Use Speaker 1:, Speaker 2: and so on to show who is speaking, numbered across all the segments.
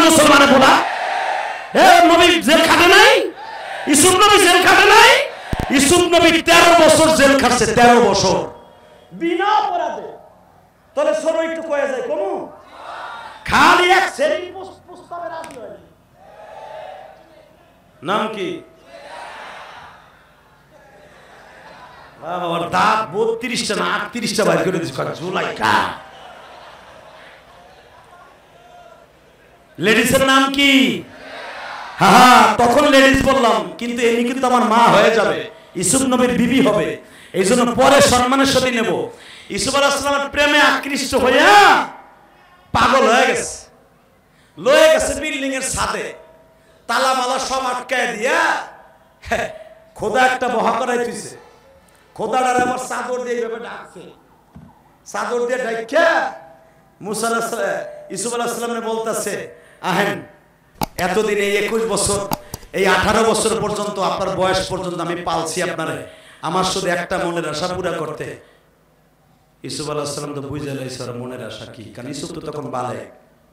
Speaker 1: মুসলমানের বলা এ নবী জেল খাটে নাই ইউসুফ নবী জেল খাটে নাই ইউসুফ নবী 13 বছর জেল খাটছে 13 বছর বিনা অপরাধে তাহলে সরো একটু কয়ে যায় কোন খালি এক সেরি প্রস্তাবে রাজি হয় নাম কি বাবা দাঁত 32টা না 38টা বাইর করে দিছ জুলাইকা লেডিসের নাম কি হ্যাঁ তখন লেডিস বললাম কিন্তু এমনি কিন্তু আমার মা হয়ে যাবে ইউসুফ নবীর বিবি হবে এইজন্য পরে সম্মানের সাথে নেব ইউসুফ আলাইহিস সালামের প্রেমে আকৃষ্ট হইয়া পাগল হয়ে গেছে লয়ে গেছে বিল্ডিং এর ছাদে তালা মালা সব আটকায় দিয়া খোদা একটা বহা করাই দিয়েছে খোদাটার আবার চাদর দিয়ে এইভাবে ডাকছে চাদর দিয়ে ডাইকা মুসা আলাইহিস সালাম ইউসুফ আলাইহিস সালামকে বলতাছে আহেন এতদিন এই 21 বছর এই 18 বছর পর্যন্ত আপনার বয়স পর্যন্ত আমি পালছি আপনারে আমার শুধু একটা মনের আশা পুরা করতে ইউসুফ আলাইহিস সালাম তো বুঝে লাইছে আর মনের আশা কি কারণ ইউসুফ তো তখন বালেগ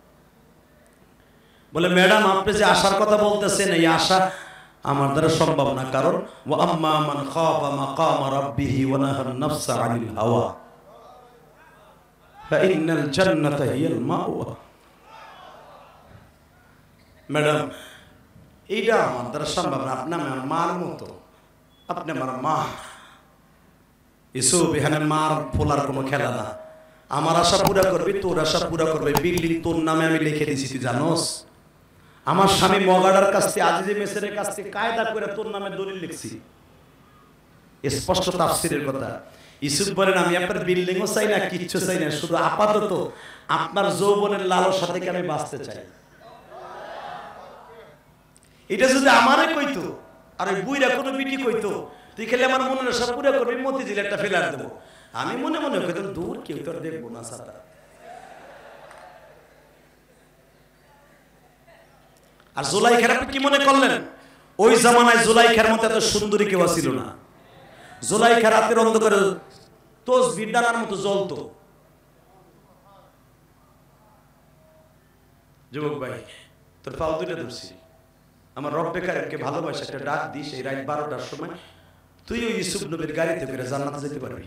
Speaker 1: বলে ম্যাডাম আপনি যে আশার কথা বলতেছেন এই আশা আমার দ্বারা সম্ভব না কারণ ওয়া আম্মা মান খাফা মাকাম রাব্বিহি ওয়া নাহান নাফসা আনিল হাওয়া ফা ইন্নাল জান্নাতা হিয়াল মাওয়া ম্যাডাম এইটা আমার দ্বারা সম্ভব না আপনি আমার মার মতো আপনি আমার মা ইউসুফ এখানে মার ফোলার কোনো খেলা না আমার আশা পুরা করবি তোর আশা পুরা করবে বিল্ডিং তোর নামে আমি লিখে দিছি তুই জানোস আমার স্বামী মগাড়ার কাছ থেকে আজিজে মেসেরের কাছ থেকে কায়দা করে তোর নামে দলিল লিখছি স্পষ্ট তাফসীরের কথা ইউসুফ বলেন আমি আপনার বিল্ডিংও চাই না কিচ্ছু চাই না শুধু আপাতত আপনার যৌবনের লালসা থেকে আমি বাঁচতে চাই এটা যদি আমারে কইতো আর ওই বুইরা কোনো বিটি কইতো তুই খেলে আমার মনের আশা পুরা করবি মতিঝিল একটা ফেলার দেবো আমি মনে মনে কইতাম দূর কেউ তোর দেখবো না সাদা আর জুলাইখার আপনি কি মনে করলেন ওই জামানায় জুলাইখার মতো এত সুন্দরী কেউ ছিল না জুলাইখা রাতের অন্ধকারে তসবির ডানার মতো জ্বলতো যুবক ভাই তোর পাও দুইটা ধরছি আমার রব্বে কারিমকে ভালোবাসা একটা ডাক দিস এই রাত 12টার সময় তুই ওই ইউসুফ নবীর গাড়িতে করে জান্নাতে যেতে পারবি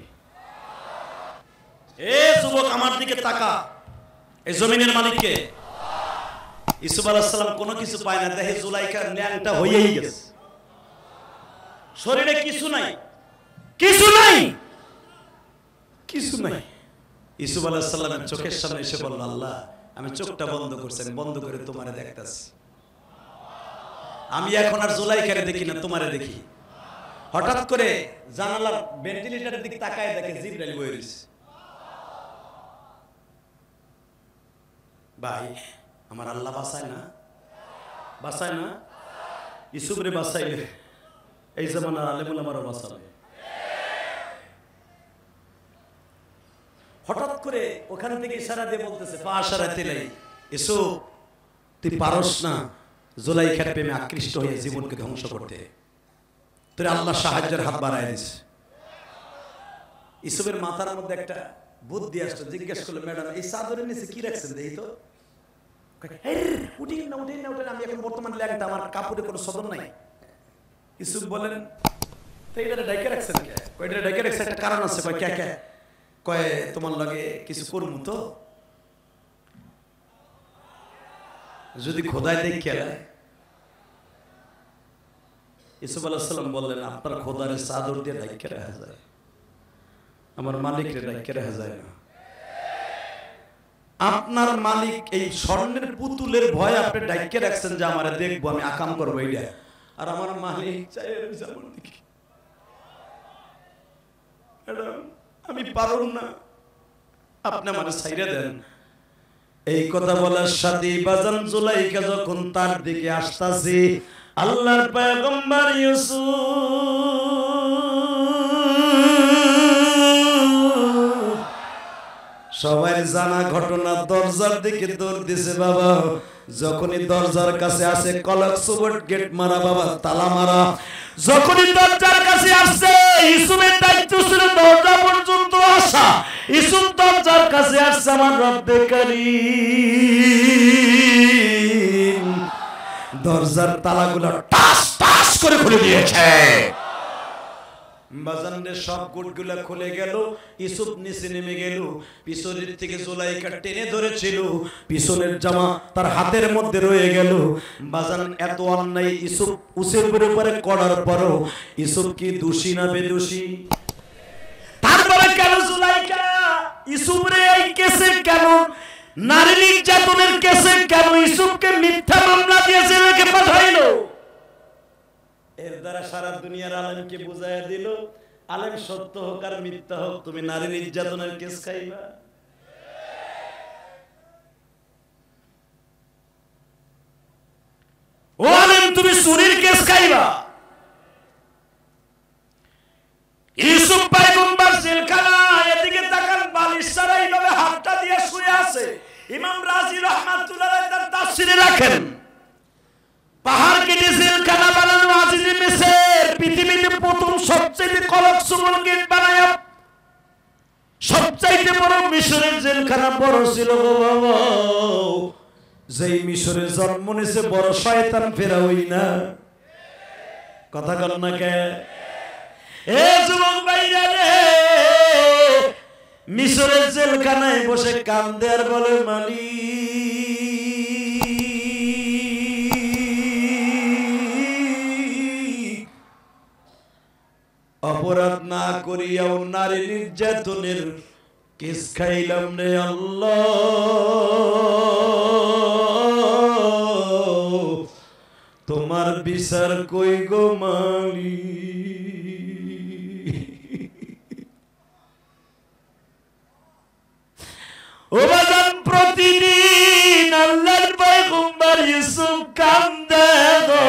Speaker 1: এ যুবক আমার দিকে তাকা এই জমিনের মালিক কে ইউসুফ আলাইহিস সালাম কোনো কিছু পায় না দেখে জুলাইখার ন্যাংটা হয়েই গেছে শরীরে কিছু নাই কিছু নাই কিছু নাই ইউসুফ আলাইহিস সালামের চোখের সামনে এসে বলল আল্লাহ আমি চোখটা বন্ধ করছি আমি বন্ধ করে তোমারে দেখতাছি আমি এখন আর জুলাইখারে দেখি না তোমারে দেখি হঠাৎ করে জানালার ভেন্টিলেটরের দিকে তাকায় দেখে জিবরাইল বইয়ে রইছে ভাই আমার আল্লাহ বাঁচায় না ইউসুফরে বাঁচাইলে এই জামানার আলেমুল আমারও বাঁচাবে হঠাৎ করে ওখান থেকে ইশারা দিয়ে বলতেছে ফাশারাতিলাই ইউসুফ তুই পারস না জুলাইখার প্রেমে আকৃষ্ট হয়ে জীবনকে ধ্বংস করতে তোর আল্লাহ সাহায্যের হাত বাড়ায় দিয়েছে ইউসুফের মাথার মধ্যে একটা বুদ্ধি আসছে জিজ্ঞেস করলো ম্যাডাম এই চাদরের নিচে কি রাখছেন দেই তো উঠেন না আমি এখন বর্তমান ল্যাংটা আমার কাপড়ে কোনো সদর নাই ইউসুফ বলেন তো এটা ডাইকে রাখছেন কে কয়টা ডাইকে রাখছে একটা কারণ আছে কয় কে কে কয় তোমার লাগে কিছু করমু তো যদি খোদায় দেখে ইউসুফ আলাইহিস সালাম বললেন আপনার খোদারে চাদর দিয়ে ঢাইকে রাখা যায় আমার মালিকরে ঢাইকে রাখা যায় না আপনার মালিক এই স্বর্ণের পুতুলের ভয় আপনি ঢাইকে রাখছেন যে আমারে দেখবো আমি আকাম করবো এইটা আর আমার মালিক চাই আমার দিকে ম্যাডাম আমি পারব না আপনি আমারে ছাইরা দেন এই কথা বলার সাথে বাজান জুলাইখা যখন তার দিকে আসতাছে আল্লাহর পয়গম্বর ইউসুফ সবাই জানা ঘটনা দরজার দিকে দৌড় দিছে বাবা যখনই দরজার কাছে আসে কলক সুবট গেট মারা বাবা তালা মারা যখনই দরজার কাছে আসছে ইউসুফের দায়িত্ব ছিল দরজা পর্যন্ত আসা ইউসুফ দরজার কাছে আসছে আমার রব্বে কারীম দরজার তালাগুলো টাস টাস করে খুলে দিয়েছে। বাজানের সব গুটগুলা খুলে গেল, ইউসুফ নিচে নেমে গেল, পিছনের থেকে জুলাইখা টেনে ধরেছিল, পিছনের জামা তার হাতের মধ্যে রয়ে গেল। বাজান এত অন্যায় ইউসুফ ইউসুফের উপরে করার পরও ইউসুফ কি দোষী না বেদোষী? তারপরে কেন জুলাইখা ইউসুফরে এই কেসে কেন, নারী নির্যাতনের কেসে কেন ইউসুফকে মিথ্যা মামলা দিয়ে জেলে পাঠাইলো? এর দ্বারা সারা দুনিয়ার আলেমকে বুঝাইয়া দিল, আলেম সত্য হোক আর মিথ্যা হোক, তুমি নারী নির্যাতনের কেস খাইবা। ও আলেম, তুমি চুরির কেস খাইবা। ইউসুফ পয়গম্বর জেলখানায়, এদিকে তাকান, বালিশ ছাড়া এইভাবে হাতটা দিয়ে শুয়ে আছে। ইমাম রাজি রাহমাতুল্লাহ আলাইহি তার তাফসীরে রাখেন, পাহাড় কেটে জেলখানা বানানো আজিজে মিসর, পৃথিবীতে প্রথম সবচেয়ে কলকসুমল গেট বানায়া সবচাইতে বড় মিশরের জেলখানা বড় ছিল গো বাবা। যেই মিশরে জন্ম নিছে বড় শয়তান ফেরাউই না। কথা বল না কে? এ যুবক ভাইরা রে, মিশরের জেলখানায় বসে কান্দে আর বলে, মালিক, অপরাধ না করিয়াও নারী নির্যাতনের কেস খাইলাম রে আল্লাহ, তোমার বিচার কই গো মালিক? ও বাজান, প্রতিদিন আল্লাহর পয়গম্বর ইউসুফ কান্দে গো।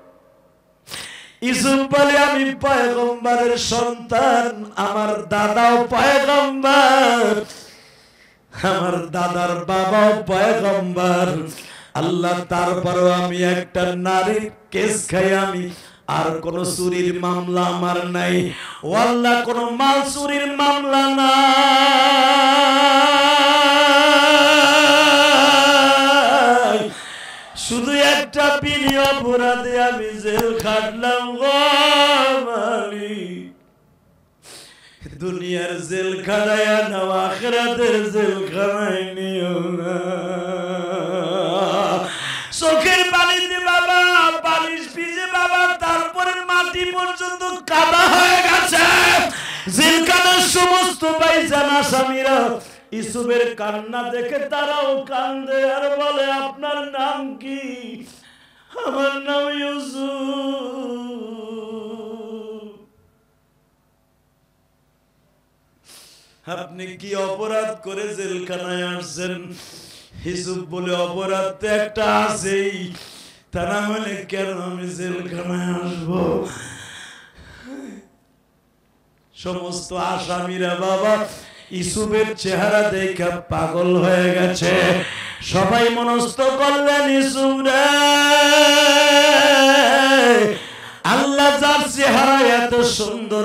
Speaker 1: ইউসুফ বলে, আমি পয়গম্বরের সন্তান, আমার দাদাও পয়গম্বর, আমার দাদার বাবাও পয়গম্বর। আল্লাহ, তারপরও আমি একটা নারীর কেস খাই, আমি আর কোন চুরির মামলা আমার নাই। ও আল্লাহ, কোন মাল চুরির মামলা নাই, শুধু একটা বিনি অপরাধে আমি জেল খাটলাম গো মালিক। দুনিয়ার জেল খাটাইয়া নাও, আখিরাতের জেল খাটাই নিও না। চোখের পানিতে বাবা বালিশ ভিজে বাবা, তারপরে মাটি পর্যন্ত কাদা হয়ে গেছে। জেলখানার সমস্ত ভাইজান আসামিরা ইউসুফের কান্না দেখে তারাও কান্দে আর বলে, আপনার নাম কি? আমার নাম ইউসুফ। আপনি কি অপরাধ করে জেলখানায় আসছেন? ইউসুফ বলে, অপরাধ তো একটা আছেই, তা না হলে কেন আমি জেলখানায় আসবো? সমস্ত আসামিরা বাবা ইউসুফের চেহারা দেখে পাগল হয়ে গেছে। সবাই মনস্থ করলেন, ইউসুফ রে, আল্লাহ যার চেহারা এত সুন্দর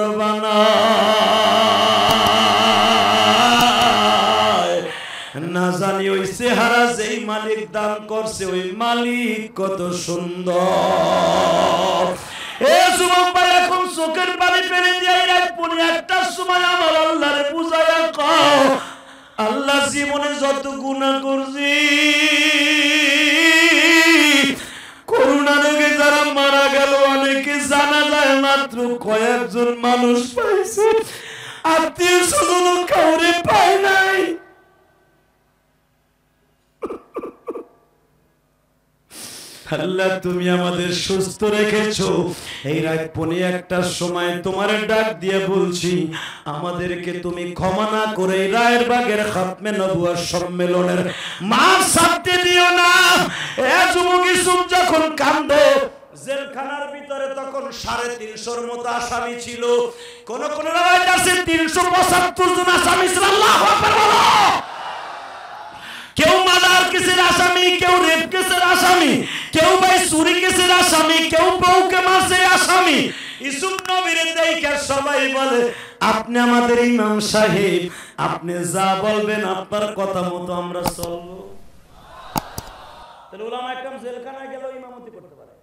Speaker 1: বানায়, না জানি ওই চেহারা যেই মালিক দান করছে ওই মালিক কত সুন্দর। এ যুবক ভাই, এখন চোখের পানি ফেলে দিয়ে রাত পৌনে 1টার সময় আমার আল্লাহরে বুঝাইয়া কও, আল্লাহ, জীবনে যত গুনাহ করছি, করোনা রোগে যারা মারা গেল, অনেকে জানা যায় মাত্র কয়েকজন মানুষ পাইছে, আত্মীয় স্বজন কাউরে পায় নাই। আল্লাহ, তুমি আমাদের সুস্থ রেখেছো। এই রাত পৌনে 1টার সময় তোমার ডাক দিয়ে বলছি, আমাদেরকে তুমি ক্ষমা না করে রায়ের বাগের খাতমে নবুয়ত সম্মেলনের মাঠ ছাড়তে দিও না। এ যুবক ইউসুফ যখন কান্দে, জেলখানার ভিতরে তখন 350-র মতো আসামি ছিল। কোন কোন রাওয়ায়াত আছে 375 জন আসামি ছিল। আল্লাহু আকবার বলো। কেউ মার্ডার কেসের আসামি, কেউ রেপ কেসের আসামি, কেউ ভাই চুরি কেসের আসামি, কেউ বউকে মারছে আসামি। ইউসুফ নবীর দেখে সবাই বলে, আপনি আমাদের ইমাম সাহেব, আপনি যা বলবেন আপনার কথা মতো আমরা চলবো। তাহলে উলামা একরাম জেলখানায় গেলেও ইমামতি করতে পারে।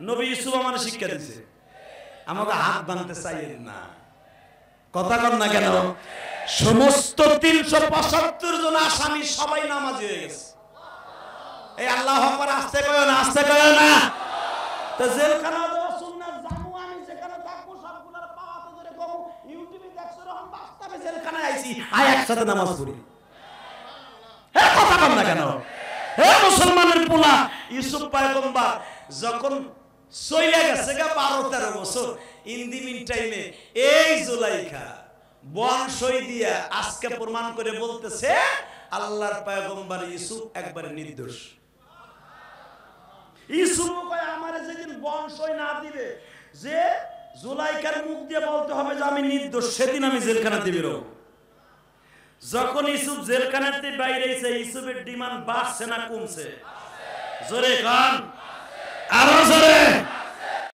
Speaker 1: নবী ইউসুফ আমার শিক্ষা দিয়েছে, আমাকে হাত ভাঙতে চাইয়েন না। কথা কন না কেন? সমস্ত 375 জন আসামি সবাই নামাজি হয়ে গেছে। এই আল্লাহু আকবার আস্তে কয়ো না, আস্তে কয়ো না। তো জেলখানা দেওয়া সুন্নাত জামু, আমি যেখানে থাকবো সবগুলোর পাওয়াতে ধরে কমু, ইউটিউবে দেখছো রকম বাস্তবে জেলখানায় আইছি, আয় একসাথে নামাজ পড়ি। হে কথা কন না কেন? হে মুসলমানের পোলা, ইউসুফ পয়গম্বর যখন চলে গেছে 12-13 বছর, ইন দি মিন টাইমে এই জুলাইখা বংশই দিয়া আজকে প্রমাণ করে বলতেছে আল্লাহর পয়গম্বর ইউসুফ একবারে নির্দোষ। ইউসুফ কয় আমারে যেদিন বংশই না দিবে, যে জুলাইখার মুখ দিয়ে বলতে হবে যে আমি নির্দোষ, সেদিন আমি জেলখানাতে বের হব। যখন ইউসুফ জেলখানাতে বাইরে এসে, ইউসুফের ডিমান্ড বাড়ছে না কমছে? জোরে কান।